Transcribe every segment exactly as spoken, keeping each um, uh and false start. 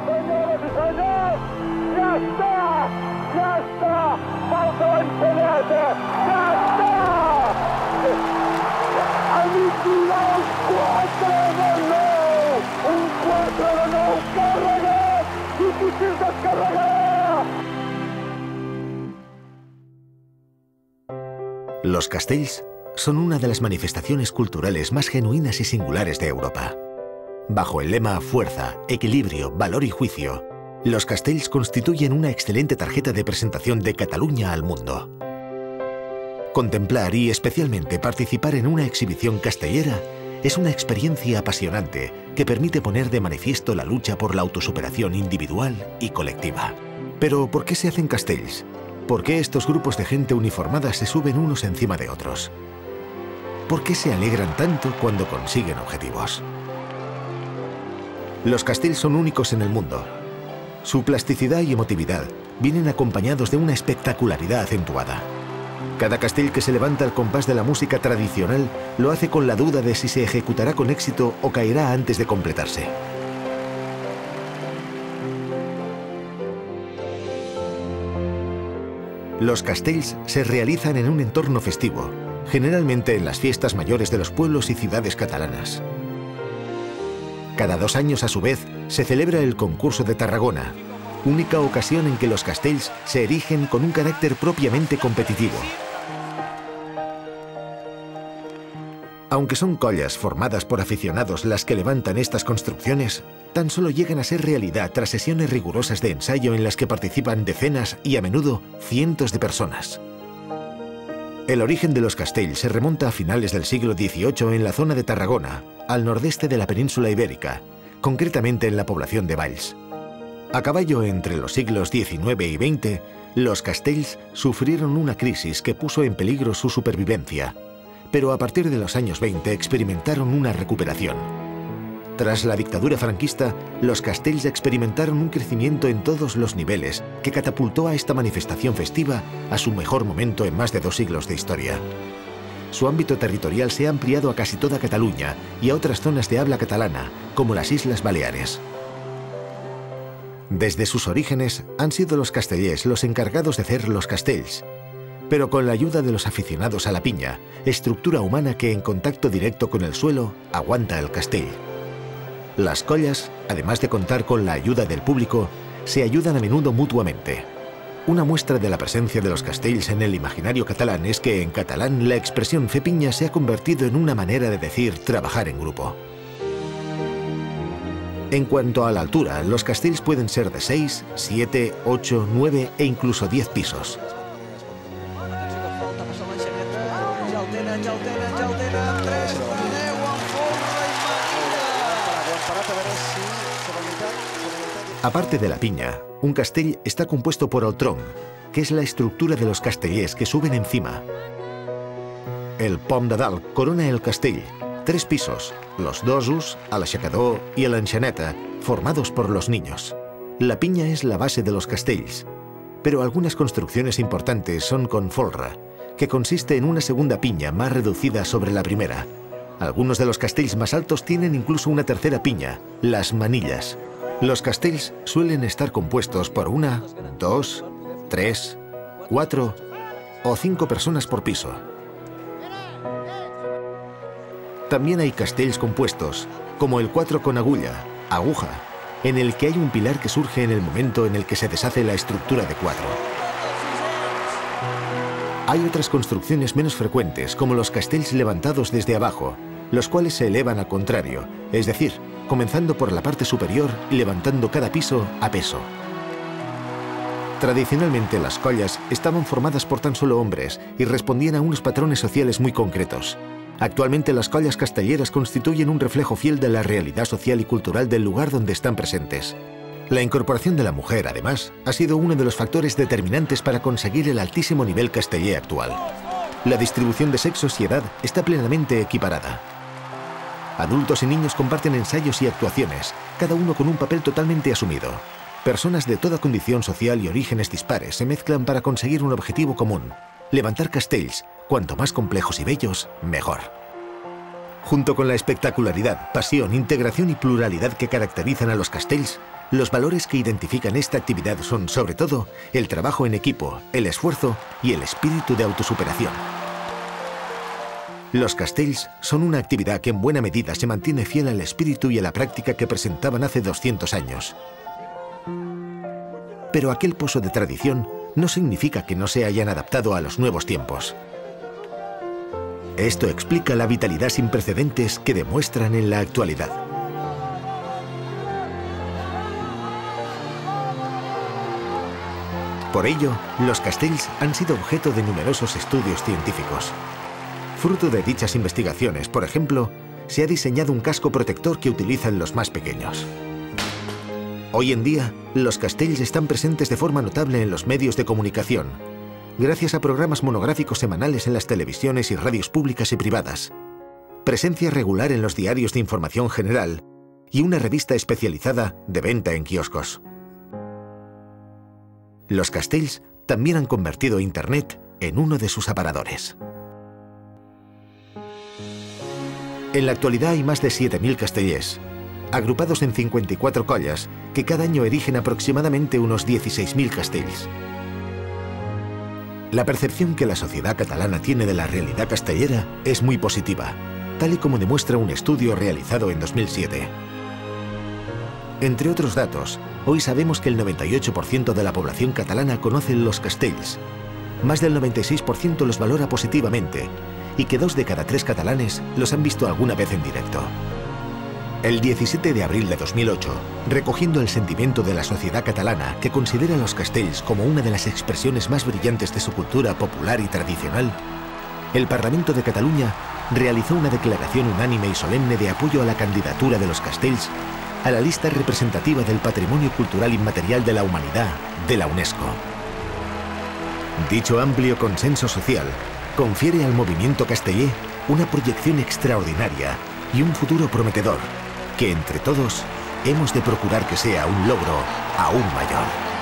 senyores i senyors! Ja està! Ja està! Falta l'enxaneta! Ja està! A migdia un quatre de nou! Un quatre de nou carregat! Difícil descarregar! Los castells son una de las manifestaciones culturales más genuinas y singulares de Europa. Bajo el lema Fuerza, Equilibrio, Valor y Juicio, los castells constituyen una excelente tarjeta de presentación de Cataluña al mundo. Contemplar y especialmente participar en una exhibición castellera es una experiencia apasionante que permite poner de manifiesto la lucha por la autosuperación individual y colectiva. Pero, ¿por qué se hacen castells? ¿Por qué estos grupos de gente uniformada se suben unos encima de otros? ¿Por qué se alegran tanto cuando consiguen objetivos? Los castells son únicos en el mundo. Su plasticidad y emotividad vienen acompañados de una espectacularidad acentuada. Cada castell que se levanta al compás de la música tradicional lo hace con la duda de si se ejecutará con éxito o caerá antes de completarse. Los castells se realizan en un entorno festivo, generalmente en las fiestas mayores de los pueblos y ciudades catalanas. Cada dos años, a su vez, se celebra el concurso de Tarragona, única ocasión en que los castells se erigen con un carácter propiamente competitivo. Aunque son collas formadas por aficionados las que levantan estas construcciones, tan solo llegan a ser realidad tras sesiones rigurosas de ensayo en las que participan decenas y a menudo cientos de personas. El origen de los castells se remonta a finales del siglo dieciocho en la zona de Tarragona, al nordeste de la península ibérica, concretamente en la población de Valls. A caballo entre los siglos diecinueve y veinte, los castells sufrieron una crisis que puso en peligro su supervivencia, pero a partir de los años veinte experimentaron una recuperación. Tras la dictadura franquista, los castells experimentaron un crecimiento en todos los niveles que catapultó a esta manifestación festiva a su mejor momento en más de dos siglos de historia. Su ámbito territorial se ha ampliado a casi toda Cataluña y a otras zonas de habla catalana, como las Islas Baleares. Desde sus orígenes han sido los castellers los encargados de hacer los castells, pero con la ayuda de los aficionados a la piña, estructura humana que en contacto directo con el suelo aguanta el castell. Las collas, además de contar con la ayuda del público, se ayudan a menudo mutuamente. Una muestra de la presencia de los castells en el imaginario catalán es que en catalán la expresión fer pinya se ha convertido en una manera de decir trabajar en grupo. En cuanto a la altura, los castells pueden ser de seis, siete, ocho, nueve e incluso diez pisos. Aparte de la piña, un castell está compuesto por el tronc, que es la estructura de los castellers que suben encima. El pom de dalt corona el castell, tres pisos, los dosos, el aixecador y el enxaneta, formados por los niños. La piña es la base de los castells, pero algunas construcciones importantes son con folre, que consiste en una segunda piña más reducida sobre la primera. Algunos de los castells más altos tienen incluso una tercera piña, las manillas. Los castells suelen estar compuestos por una, dos, tres, cuatro o cinco personas por piso. También hay castells compuestos, como el cuatro con agulla, aguja, en el que hay un pilar que surge en el momento en el que se deshace la estructura de cuatro. Hay otras construcciones menos frecuentes, como los castells levantados desde abajo, los cuales se elevan al contrario, es decir, comenzando por la parte superior y levantando cada piso a peso. Tradicionalmente las collas estaban formadas por tan solo hombres y respondían a unos patrones sociales muy concretos. Actualmente las collas castelleras constituyen un reflejo fiel de la realidad social y cultural del lugar donde están presentes. La incorporación de la mujer, además, ha sido uno de los factores determinantes para conseguir el altísimo nivel casteller actual. La distribución de sexos y edad está plenamente equiparada. Adultos y niños comparten ensayos y actuaciones, cada uno con un papel totalmente asumido. Personas de toda condición social y orígenes dispares se mezclan para conseguir un objetivo común: levantar castells, cuanto más complejos y bellos, mejor. Junto con la espectacularidad, pasión, integración y pluralidad que caracterizan a los castells, los valores que identifican esta actividad son, sobre todo, el trabajo en equipo, el esfuerzo y el espíritu de autosuperación. Los castells son una actividad que en buena medida se mantiene fiel al espíritu y a la práctica que presentaban hace doscientos años. Pero aquel pozo de tradición no significa que no se hayan adaptado a los nuevos tiempos. Esto explica la vitalidad sin precedentes que demuestran en la actualidad. Por ello, los castells han sido objeto de numerosos estudios científicos. Fruto de dichas investigaciones, por ejemplo, se ha diseñado un casco protector que utilizan los más pequeños. Hoy en día, los castells están presentes de forma notable en los medios de comunicación, gracias a programas monográficos semanales en las televisiones y radios públicas y privadas, presencia regular en los diarios de información general y una revista especializada de venta en kioscos. Los castells también han convertido Internet en uno de sus aparadores. En la actualidad hay más de siete mil castellers, agrupados en cincuenta y cuatro collas, que cada año erigen aproximadamente unos dieciséis mil castells. La percepción que la sociedad catalana tiene de la realidad castellera es muy positiva, tal y como demuestra un estudio realizado en dos mil siete. Entre otros datos, hoy sabemos que el noventa y ocho por ciento de la población catalana conoce los castells, más del noventa y seis por ciento los valora positivamente, y que dos de cada tres catalanes los han visto alguna vez en directo. El diecisiete de abril de dos mil ocho, recogiendo el sentimiento de la sociedad catalana que considera los castells como una de las expresiones más brillantes de su cultura popular y tradicional, el Parlamento de Cataluña realizó una declaración unánime y solemne de apoyo a la candidatura de los castells a la lista representativa del Patrimonio Cultural Inmaterial de la Humanidad de la UNESCO. Dicho amplio consenso social confiere al movimiento casteller una proyección extraordinaria y un futuro prometedor, que entre todos hemos de procurar que sea un logro aún mayor.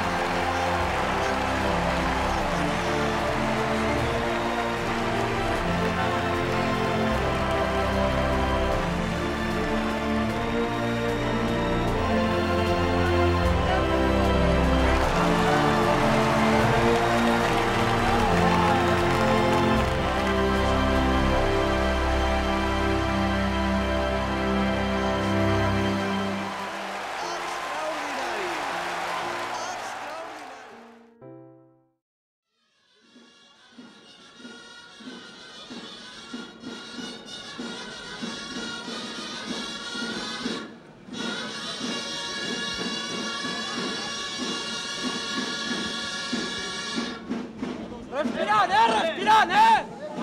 Respirad, eh, respirad, eh.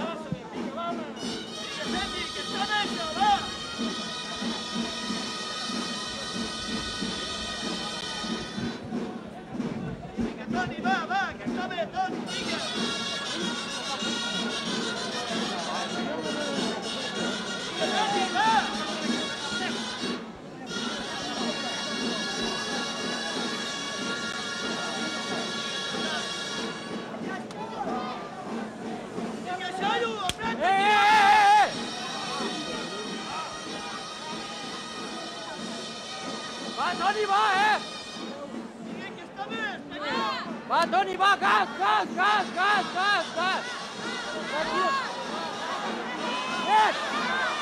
Toni, va, va, que està bé, Toni, vinga. Toni, va. Toni, va, eh! Va, Toni, va, gas, gas, gas, gas, gas, gas! Gas, tio! Gas!